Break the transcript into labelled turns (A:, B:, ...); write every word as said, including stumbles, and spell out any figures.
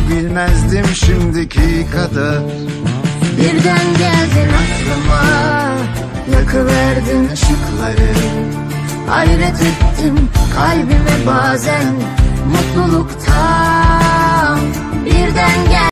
A: bilmezdim şimdiki kadar.
B: Birden geldin aklıma, yakıverdin ışıkları. Hayret ettim kalbime bazen mutluluktan. Birden gel